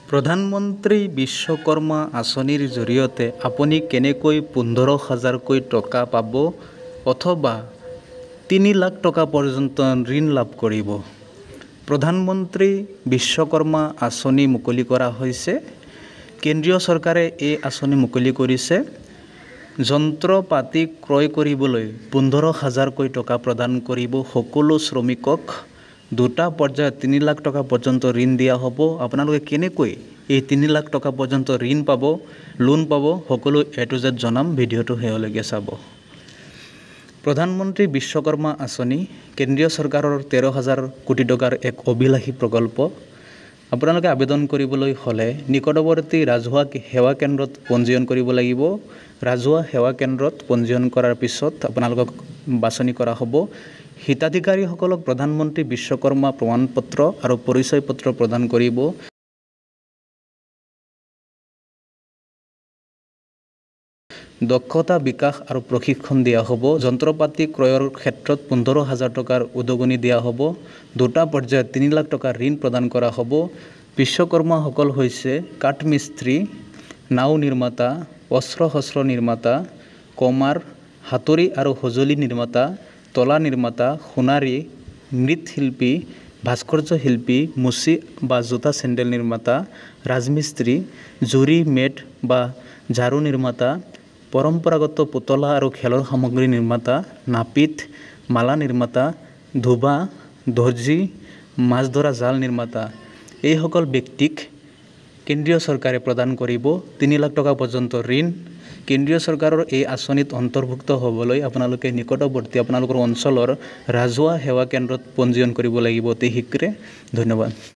প্ৰধানমন্ত্ৰী বিশ্বকৰ্মা আঁচনিৰ জৰিয়তে আপুনি কেনেকৈ 15,000কৈ টকা পাব অথবা 3 লাখ টকা পৰ্যন্ত ঋণ লাভ কৰিব। প্ৰধানমন্ত্ৰী বিশ্বকৰ্মা আঁচনি মুকলি কৰা হৈছে। কেন্দ্ৰীয় চৰকাৰে এই আঁচনি মুকলি কৰিছে। যন্ত্ৰ পাতি ক্ৰয় কৰিবলৈ 15,000কৈ টকা প্ৰদান কৰিব সকলো শ্ৰমিকক। 2টা পৰ্যায়ত 3 লাখ টকা পৰ্যন্ত ঋণ দিয়া হ'ব। আপোনালোকে কেনেকৈ এই 3 লাখ টকা পৰ্যন্ত ঋণ পাব, লোন পাব, সকলো A to Z জনাম। ভিডিঅ'টো শেষলৈকে চাব। প্ৰধানমন্ত্ৰী বিশ্বকৰ্মা আঁচনি কেন্দ্ৰীয় চৰকাৰৰ 13,000 কোটি টকাৰ এক অভিলাষী প্ৰকল্প। আপোনালোকে আবেদন কৰিবলৈ হ'লে নিকটৱৰ্তী ৰাজহুৱা সেৱা কেন্দ্ৰত পঞ্জীয়ন কৰিব লাগিব। ৰাজহুৱা সেৱা কেন্দ্ৰত পঞ্জীয়ন কৰাৰ পিছত আপোনালোকক বাছনি কৰা হ'ব। হিতাধিকাৰীসকলক প্ৰধানমন্ত্ৰী বিশ্বকৰ্মা প্ৰমাণপত্ৰ আৰু পৰিচয় পত্ৰ প্ৰদান কৰিব। দক্ষতা বিকাশ আৰু প্ৰশিক্ষণ দিয়া হ'ব। যন্ত্ৰপাতি ক্ৰয়ৰ ক্ষেত্ৰত 15,000 টকাৰ উদগনি দিয়া হ'ব। 2টা পৰ্যায়ত 3 লাখ টকাৰ ঋণ প্ৰদান কৰা হ'ব। বিশ্বকৰ্মাসকল হৈছে কাঠমিস্ত্ৰী, নাও নিৰ্মাতা, অস্ত্ৰ-শস্ত্ৰ নিৰ্মাতা, কমাৰ, হাতুৰী আৰু সঁজুলি নিৰ্মাতা, তলা নিৰ্মাতা, সোণাৰী, মৃৎশিল্পী, ভাস্কৰ্য শিল্পী, মুচি বা জোতা চেণ্ডেল নিৰ্মাতা, ৰাজমিস্ত্ৰী, জুৰি, মেট বা ঝাৰু নিৰ্মাতা, পৰম্পৰাগত পুতলা আৰু খেলৰ সামগ্ৰী নিৰ্মাতা, নাপিত, মালা নিৰ্মাতা, ধোবা, দৰ্জী, মাছ ধৰা জাল নিৰ্মাতা। এইসকল ব্যক্তিক কেন্দ্ৰীয় চৰকাৰে প্ৰদান কৰিব 3 লাখ টকা পৰ্যন্ত ঋণ। কেন্দ্ৰীয় চৰকাৰৰ এই আঁচনিত অন্তৰ্ভুক্ত হ'বলৈ আপোনালোকে নিকটৱৰ্তী আপোনালোকৰ অঞ্চলৰ ৰাজহুৱা সেৱা কেন্দ্ৰত পঞ্জীয়ন কৰিব লাগিব অতি শীঘ্ৰে। ধন্যবাদ।